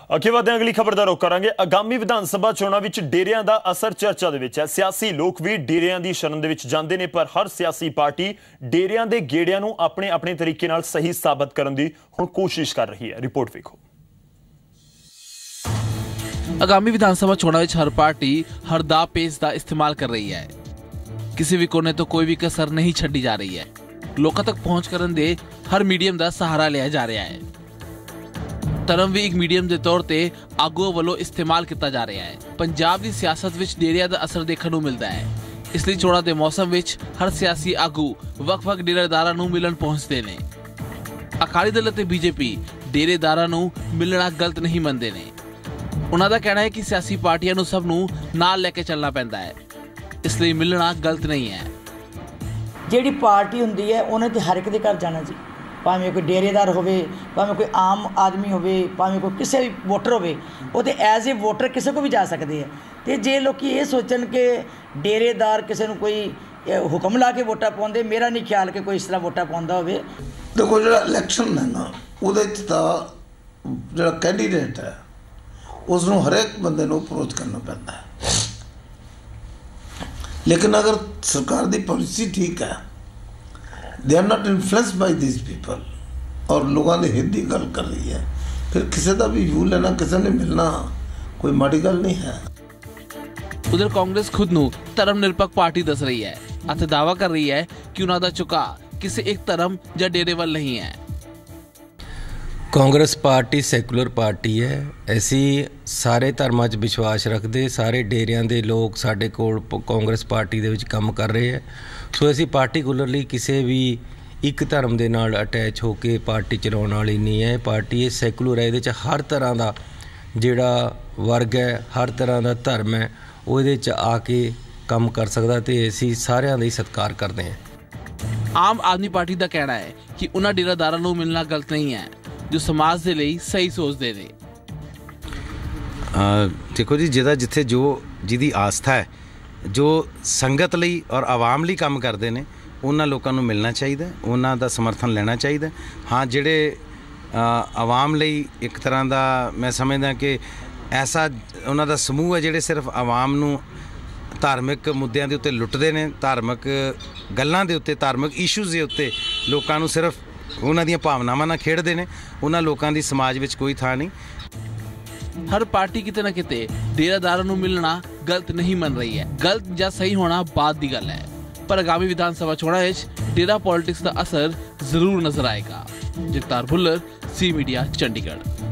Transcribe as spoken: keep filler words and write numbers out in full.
अगे वधदे अगली खबर दा रुख करांगे। आगामी विधान सभा चोणां विच डेरियां दा असर चर्चा दे विच है। सियासी लोग भी डेरियां दी शरण दे विच जांदे ने, पर हर सियासी पार्टी डेरियां दे गेड़ियां नूं अपने अपने तरीके नाल सही साबित करन दी हुण कोशिश कर रही है। रिपोर्ट वेखो। आगामी विधान सभा चोणां विच हर पार्टी हर दा पेस का इस्तेमाल कर रही है। किसी भी कोने तो कोई भी कसर नहीं छड्डी जा रही है। लोगों तक पहुंच करन दे हर मीडियम का सहारा लिया जा रहा है। धर्म भी एक मीडियम के तौर पर आगुओं वालों इस्तेमाल किया जा रहा है। पंजाब की सियासत विच डेरिया का असर देखने को मिलता है। इसलिए चोणां के मौसम विच हर सियासी आगू वख-वख डेरेदारां नूं मिलन पहुंचते हैं। अकाली दल ते बीजेपी डेरेदारां नूं मिलना गलत नहीं मनते ने। उन्हां दा कहना है कि सियासी पार्टियां नूं सब नूं नाल लैके चलना पैंदा है, इसलिए मिलना गलत नहीं है। जिहड़ी पार्टी हुंदी है उन्हें तो हर एक दे घर जाना जी, भावें कोई डेरेदार होवे, भावें कोई आम आदमी होवे, भावें कोई किसी भी वोटर होवे, वो तो एज ए वोटर किसी को भी जा सकते हैं। तो जे लोग ये सोचन कि डेरेदार किसी को कोई हुक्म ला के वोटा पाउंदे, मेरा नहीं ख्याल कि कोई इस तरह वोटा पाउंदा होवे। देखो जो इलैक्शन है ना, उहदे च तां जो कैंडीडेट है उसनूं हरेक बंदे नूं अप्रोच करना पैंदा है। लेकिन अगर सरकार की पॉलिसी ठीक है, they are not influenced by this people और लोगों के हित की गल कर रही है, फिर किसी का भी व्यू लेना, किसी ने मिलना कोई माड़ी गल नहीं है। उधर कांग्रेस खुद नूं धर्म निरपक्ष पार्टी दस रही है और दावा कर रही है कि उन्हां दा झुका किसी एक धर्म या डेरे वाल नहीं है। कांग्रेस पार्टी सैकुलर पार्टी है। ऐसी सारे धर्मां 'च विश्वास रखते, सारे डेरियां दे लोग साडे कोल कांग्रेस पार्टी दे विच काम कर रहे हैं। सो असीं पार्टिकुलरली किसी भी एक धर्म दे नाल अटैच होके पार्टी चलाउण वाली नहीं है। पार्टी ये सैकुलर है, इहदे च हर तरह का जिहड़ा वर्ग है, हर तरह का धर्म है, वो इहदे च आके काम कर सकदा ते असीं सारिआं दा ही सत्कार करते हैं। आम आदमी पार्टी का कहना है कि उन्हां डेरादारां नूं मिलना गलत नहीं है जो समाज के लिए सही सोचते हैं। देखो जी, जिहदा जिथे जो जिहदी आस्था है, जो संगत लई और आवाम लई काम करते हैं, उन्हां लोकां नूं मिलना चाहिए, उन्हां दा समर्थन लेना चाहिए। हाँ, जिहड़े आवाम लई एक तरह का मैं समझदा कि ऐसा उन्हां दा समूह है जिहड़े सिर्फ आवाम नूं धार्मिक मुद्दों के उत्ते लुटते हैं, धार्मिक गल्लां दे उत्ते, धार्मिक इशूज़ के उत्ते लोकां नूं सिर्फ उन्हां दी भावनावां नाल खेडदे ने, उन्हां लोकां दी समाज विच कोई थां नहीं। हर पार्टी किते ना किते डेरादारां नूं मिलना गलत नहीं मन रही है। गलत या सही होना बात दी गल है, पर आगामी विधान सभा चोणां विच डेरा पॉलिटिक्स का असर जरूर नजर आएगा। Jagtar Bhullar, C media, Chandigarh.